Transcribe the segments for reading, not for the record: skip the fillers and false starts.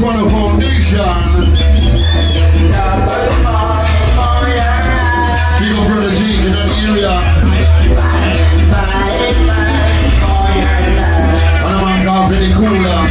one a foundation. Big up brother Jake in that area. And a man called Pretty Cooler.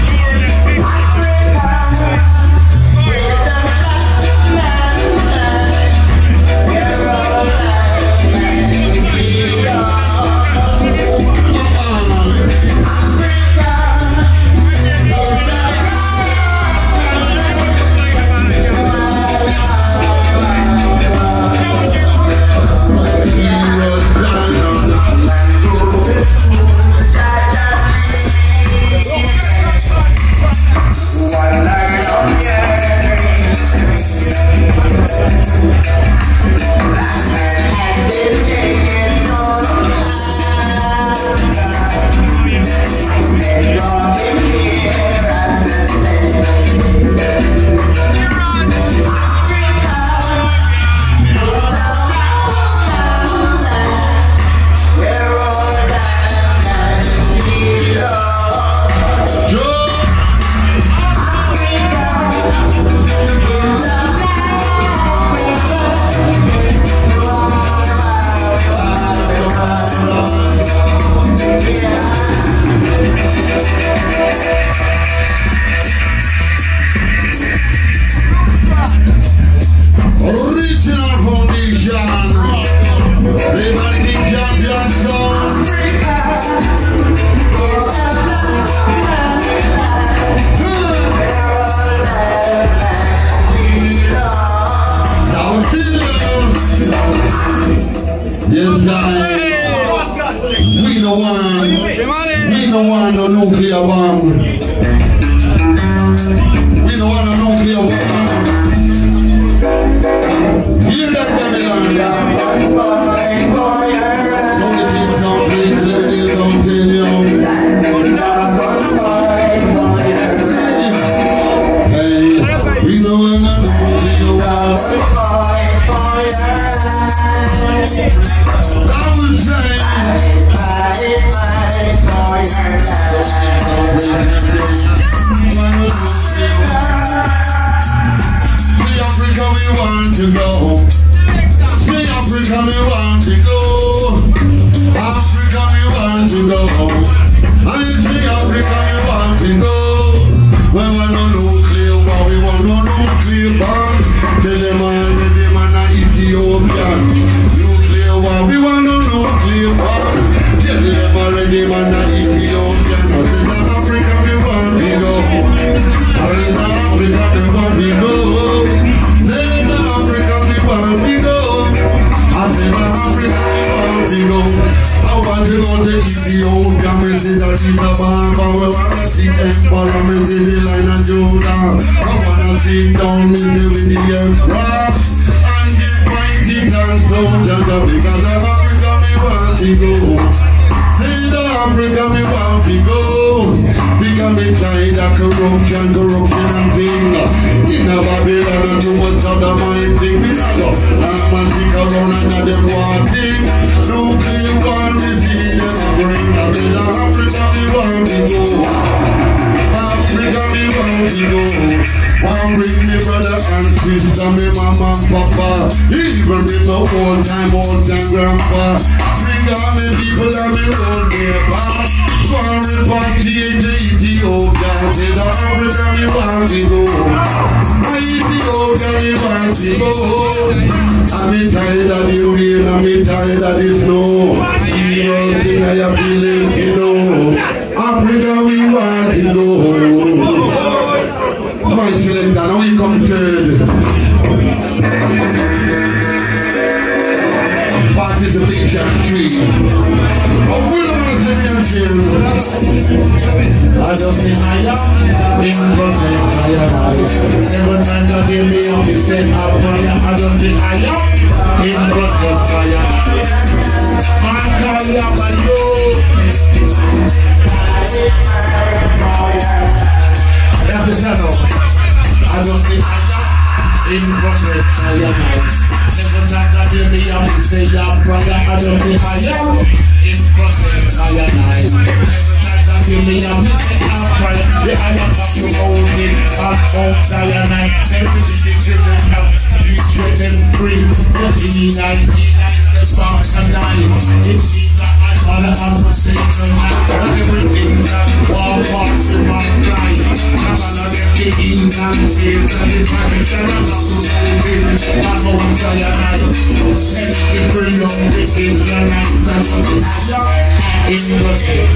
till me a visit upright. The eye of the holding on Mount Cyanide. Everything the children have, these children free. 1999 said back a nine. It seems that my father has forsaken night. Everything that war walks to my fly. I'm another thinking and fears and it's my return. I'm not moving on Mount Cyanide. Every free of the Israelites and in the state.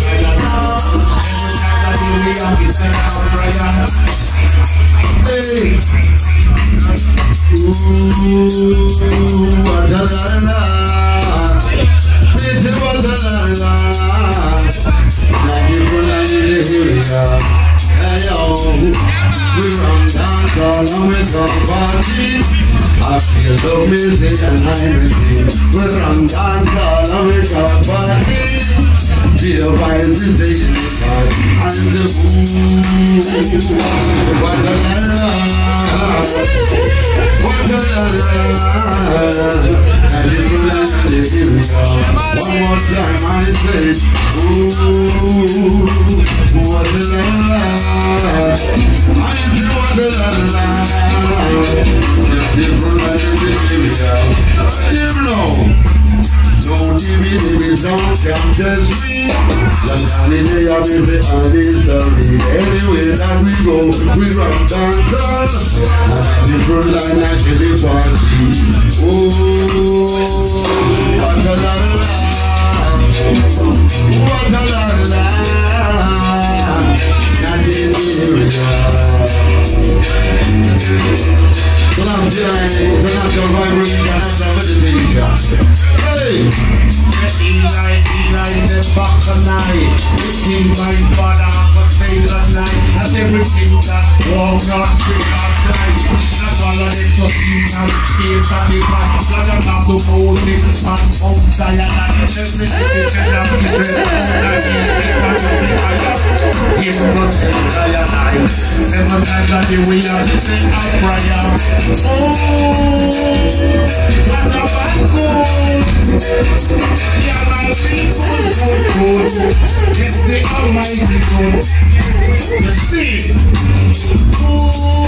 We are the second prayer. Hey. Ooh, what a la. This is what a la. Natty Frontline in the area. Hey yo, we run dance all and we talk party. I feel so music and I'm in. We run dance all and we talk party. Feel vibes is taking the part. I'm the what a la la. What a la la. Natty Frontline in the area. One more time I say, ooh, what a la la. I see what a la la. Natty Frontline in the area. You know. Don't give me don't tempters me. Like in the yard is the history. Anywhere that we go, we run dancers. And the front line actually party. Oh, what a la la. What a la la. Not in the so now your vibration and meditation. Hey! Eli said back a night. It my father for saying that night. That's everything that walks on straight outside. That's all of it to eat and taste and be fine. God have the music and Mount Cyanide. Everything is in a different in Mount Cyanide. 7 times a day we have to say our prayer. Oh, what a bad good. Yeah, my people, good. It's the Almighty good. You see?